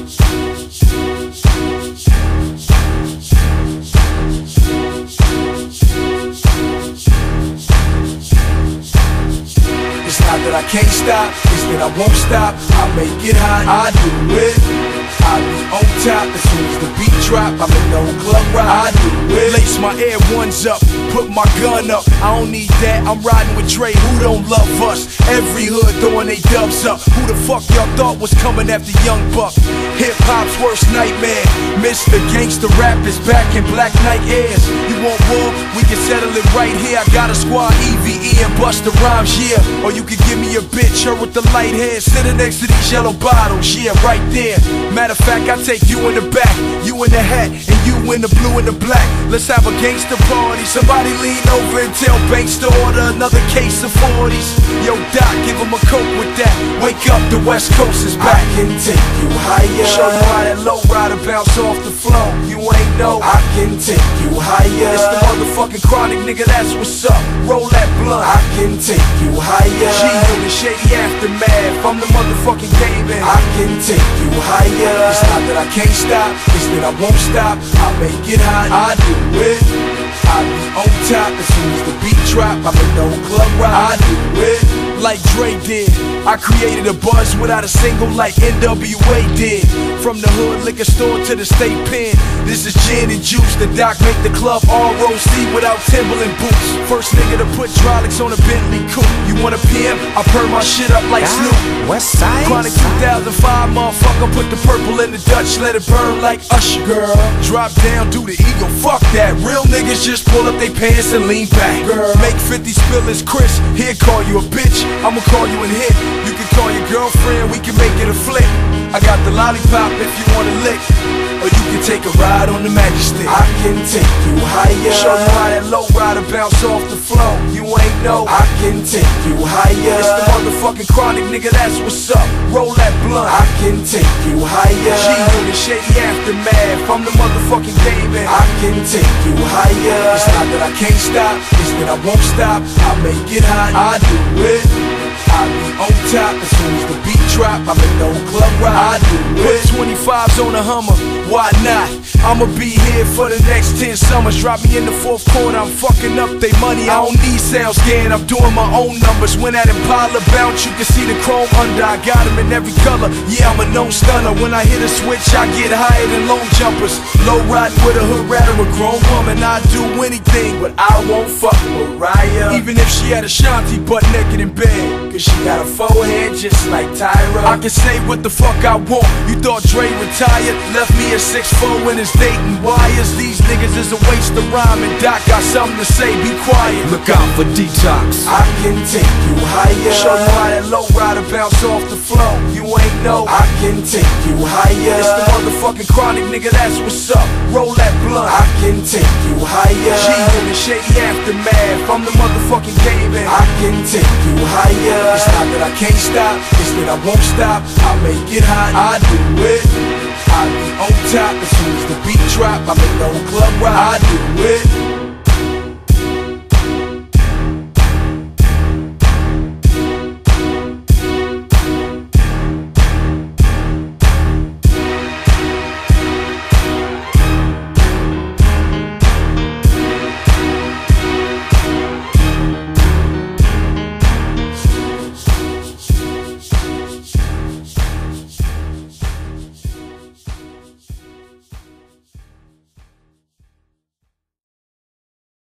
It's not that I can't stop, it's that I won't stop. I make it hot, I do it. I be on top as soon as the beat drop. I'm in no club ride, I do it. Lace my Air Ones up, put my gun up. I don't need that, I'm riding with Dre, who don't love us? Every hood throwing they dubs up. Who the fuck y'all thought was coming after Young Buck? Hip-hop's worst nightmare. Mr. Gangsta Rap is back in Black Knight Airs. You want war? We can settle it right here. I got a squad, EVE and Busta Rhymes, yeah. Or you can give me a bitch, her with the light hair, sitting next to these yellow bottles, yeah, right there. Matter of fact, I take you in the back, you in the hat, and you in the blue and the black. Let's have a gangster party. Somebody lean over and tell Banks to order another case of 40s. Yo, Doc, give him a coke with that. Wake up, the West Coast is back. I can take you higher. Show you how that low rider bounce off the floor. You ain't know. I can take you higher. It's the motherfucking Chronic, nigga, that's what's up. Roll that blunt. I can take you higher. G in the shady aftermath. I'm the motherfucking game and I can take you higher. It's not that I can't stop, it's that I won't stop. I make it hot, I do it. I be on top as soon as the beat drop. I'm in no club ride, I do it. Like Dre did, I created a buzz without a single like NWA did. From the hood liquor store to the state pen, this is gin and juice. The Doc make the club all roast without Timberland boots. First nigga to put hydraulics on a Bentley coupe. You want a PM? I perm my shit up like Snoop. West Side Chronic 2005, motherfucker, put the purple in the Dutch, let it burn like Usher. Girl, drop down, do the eagle, fuck that. Real niggas just pull up they pants and lean back. Girl, make 50 spill his Chris, he'll call you a bitch, I'ma call you and hit. You can call your girlfriend, we can make it a flick. I got the lollipop if you wanna lick, or you can take a ride on the magic stick. I can take you higher. Show you how that low rider bounce off the floor. You ain't know. I can take you higher. It's the motherfucking Chronic, nigga, that's what's up. Roll that blunt. I can take you higher. G in the shady aftermath. I'm the motherfucking game and I can take you higher. It's not that I can't stop, it's that I won't stop. I make it hot, I do it. I be on top as soon as the beat drop. I'm in no club ride, I do it. Put 25s on a Hummer, why not? I'ma be here for the next 10 summers. Drop me in the fourth corner, I'm fucking up they money. I don't need sales scan, I'm doing my own numbers. When that Impala bounce, you can see the chrome under. I got them in every color, yeah, I'm a known stunner. When I hit a switch, I get higher than long jumpers. Low riding with a hood rat or a grown woman. I do anything, but I won't fuck Mariah. Even if she had Ashanti butt naked in bed, cause she got a forehead just like Tyra. I can say what the fuck I want. You thought Dre retired, left me at 6'4" in his dating wires. These niggas is a waste of rhyme, and Doc got something to say, be quiet. Look out for Detox. I can take you higher. Show you how that low rider bounce off the floor. You ain't know. I can take you higher. It's the motherfucking Chronic, nigga, that's what's up. Roll that blunt. I can take you higher. G in the shady aftermath. I'm the motherfucking game and I can take you higher. It's not that I can't stop, it's that I won't stop. I make it hot, I do it. I be on top as soon as the beat drop. I'm in no club ride, I do it.